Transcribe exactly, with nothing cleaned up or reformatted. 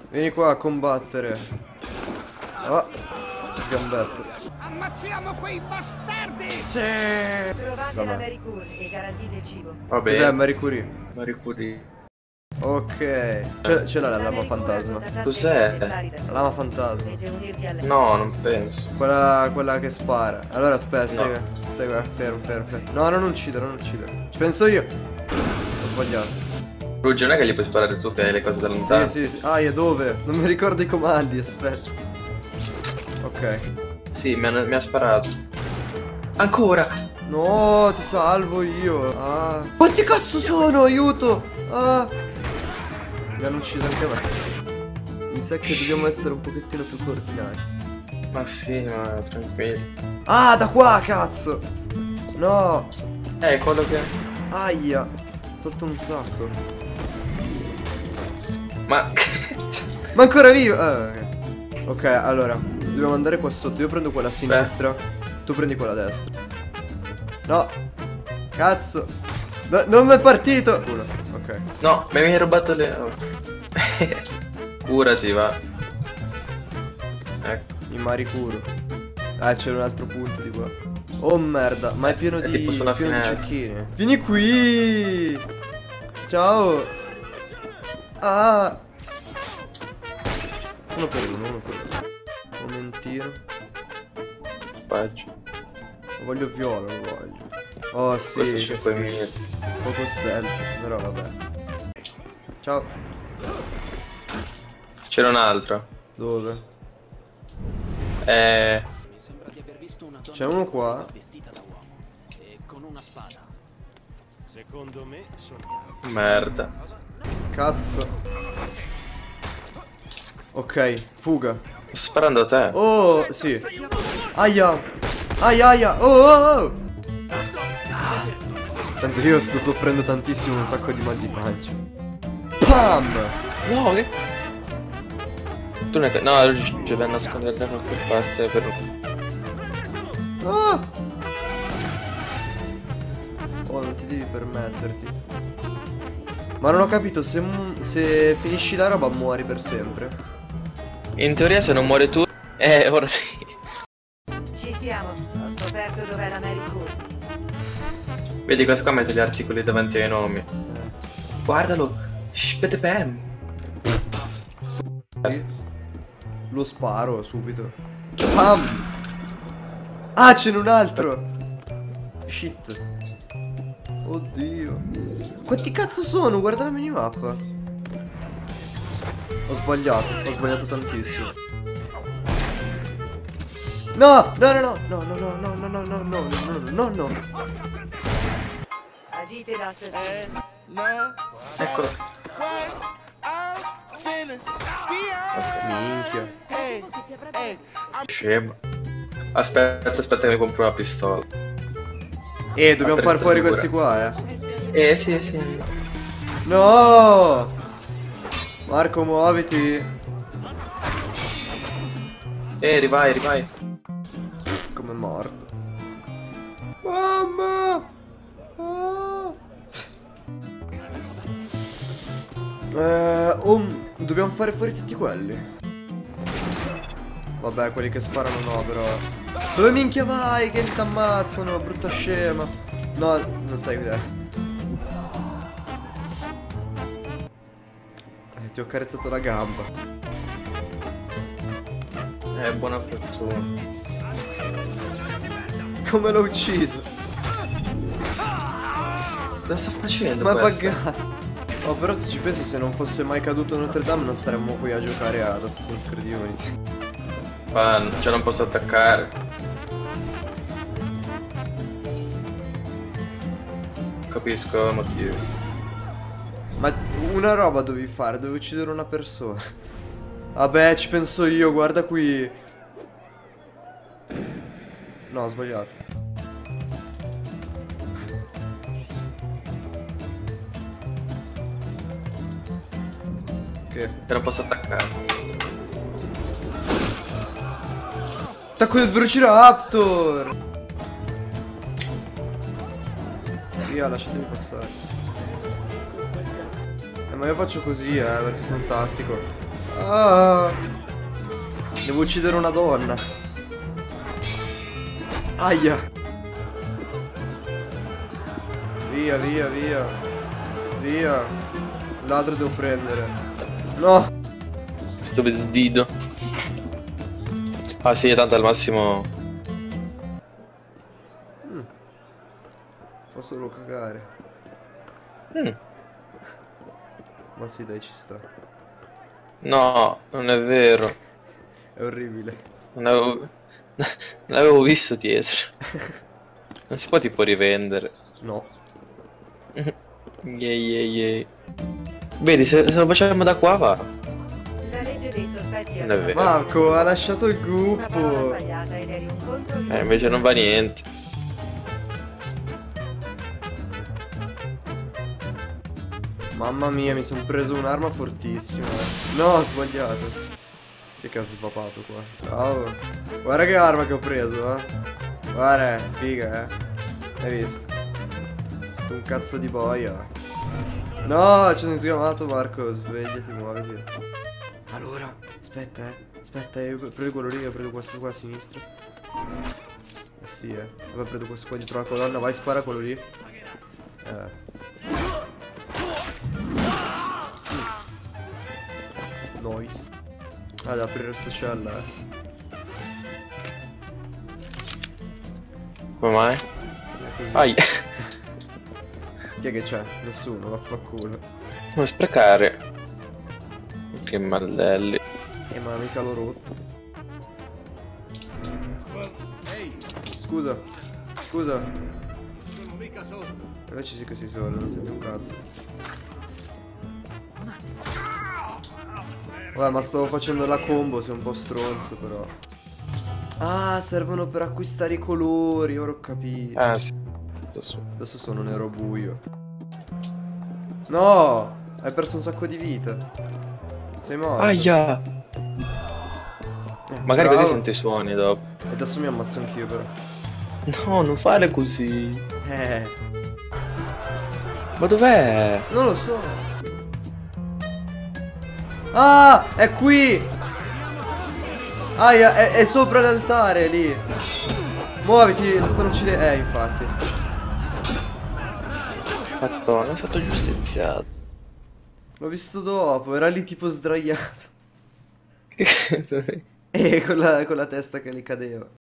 Vieni qua a combattere. Oh, sgambetto. Ammazziamo quei bastardi! Sì. Trovate Vabbè. la Marie Curie e garantite il cibo. Cos'è Vabbè, Marie Curie? Marie Curie. Ok. Ce, ce l'ha la lama Marie Curie fantasma. ha contattato Cos'è? i esemplari da La solo. lama fantasma. Dovete unirvi a lei. No, non penso. Quella, quella che spara. Allora aspetta, stai No. qua. Stai qua, fermo, fermo, fermo. No, non uccidere, non uccidere. Ci penso io. Ho sbagliato. Ruggio, non è che gli puoi sparare tu che hai le cose da lontano? Sì, sì, sì. Ah, e dove? Non mi ricordo i comandi, aspetta. Ok. Sì, mi, hanno- mi ha sparato. Ancora! No, ti salvo io. Ah. Quanti cazzo sono? Aiuto! Ah. Mi hanno ucciso anche me. Mi sa che dobbiamo essere un pochettino più coordinati. Ma sì, ma tranquillo. Ah, da qua, cazzo! No! Eh, quello che... Aia! Ho tolto un sacco. Ma... Ma ancora vivo! Ah, ok. Ok, allora, dobbiamo andare qua sotto. Io prendo quella a sinistra. Tu prendi quella a destra. No! Cazzo! No, non mi è partito! Uno. Ok. No, mi hai rubato le... oh. Curati, va. Ecco. In maricuro. Ah, c'è un altro punto di qua. Oh merda, ma è pieno È di, tipo sulla pieno di finestra. cecchini. Vieni qui! Ciao! Ah! Uno per uno, uno per uno. Un momentino. Faccio. Lo voglio viola, lo voglio. Oh sì, Questo che cinque figo. mila. Poco stealth, però vabbè. Ciao. C'era un altro. Dove? Eh... C'è uno qua. Secondo me sono... Merda. Cazzo. Ok, fuga. Sto sparando a te. Oh, sì. Aia. Aia, aia. Oh, oh, oh. Ah. Senti, io sto soffrendo tantissimo un sacco di mal di pancia. Pam. No, che... Tu ne... No, ci vai a nascondere da qualche parte per... Ah. Oh, non ti devi permetterti. Ma non ho capito, se, mu- se finisci la roba muori per sempre. In teoria se non muore tu... Eh, ora sì. Ci siamo. Ho scoperto dov'è la Marie Curie. Vedi, questo qua mette gli articoli davanti ai nomi. Eh. Guardalo. Shpetepem. Lo sparo subito. Pam. Ah, ce n'è un altro. Shit. Oddio. Quanti cazzo sono? Guarda la minimappa. Ho sbagliato, ho sbagliato tantissimo. No, no, no, no, no, no, no, no, no, no, no, no, no, no, no. Agite da assassino. Eccolo. Minchia. Scemo. Aspetta, aspetta che mi compro una pistola. Eh, dobbiamo far fuori Attrezzatura. questi qua, eh. Eh, sì, sì. No! Marco, muoviti. Eh, rivai, rivai. Come è morto. Mamma! Ah. Eh, oh, dobbiamo fare fuori tutti quelli. Vabbè, quelli che sparano no, però. Dove minchia vai? Che ti ammazzano, brutta scema. No, non sai cos'è. Eh, ti ho carezzato la gamba. Eh, buona fortuna. Come l'ho ucciso? Cosa sta facendo Ma questo? buggato. Oh, però se ci penso, se non fosse mai caduto Notre Dame non staremmo qui a giocare ad Assassin's Creed Unity. Ah, cioè non posso attaccare. Capisco i motivi. Ma una roba dovevi fare, dovevi uccidere una persona. Vabbè, ci penso io, guarda qui. No, ho sbagliato. Ok. Che non posso attaccare. Attacco del Velociraptor! Via, lasciatemi passare. Eh, ma io faccio così, eh, perché sono tattico. Ah, devo uccidere una donna. Aia. Via, via, via. Via. L'altro devo prendere. No. Sto vestito. Ah sì, tanto al massimo. Mm. Fa solo cagare. Mm. Ma sì, dai, ci sta. No, non è vero. È orribile. Non avevo... non l'avevo visto dietro. Non si può tipo rivendere. No. Yay, yay, yay. Vedi, se, se lo facciamo da qua va. La legge dei sospetti Non è vero. Marco, ha lasciato il Una parola gruppo. sbagliata ed eri un contro di... Eh, invece non va niente. Mamma mia, mi sono preso un'arma fortissima. No, ho sbagliato. Che cazzo è papato qua? Ciao. Guarda che arma che ho preso, eh. Guarda, figa, eh. Hai visto? Sto un cazzo di boia. No, ci sono sgamato, Marco. Svegliati, muoviti. Allora, aspetta, eh. Aspetta, io prendo quello lì, io prendo questo qua a sinistra. Eh sì, eh. Vabbè, prendo questo qua dietro la colonna. Vai, spara quello lì. Eh. Noise. Ah, da aprire sta cella, eh. Come mai? È così. Ai. Chi è che c'è? Nessuno, vaffanculo. Non sprecare. Che maldelli. Eh, ma mica l'ho rotto. Scusa. Scusa. Invece sì che si sono, non senti un cazzo. Vabbè, ma stavo facendo la combo, sei un po' stronzo però. Ah, servono per acquistare i colori, ora ho capito. Ah sì. Adesso sono nero buio. No! Hai perso un sacco di vita. Sei morto. Aia. Eh, Magari bravo. così sento i suoni dopo. E adesso mi ammazzo anch'io però. No, non fare così. Eh, Ma dov'è? non lo so. Ah, è qui. Aia, è, è sopra l'altare lì. Muoviti, lo stanno uccidendo. Eh, infatti. Madonna, è stato giustiziato. L'ho visto dopo, era lì tipo sdraiato. Che cazzo sei? E con la, con la testa che gli cadeva.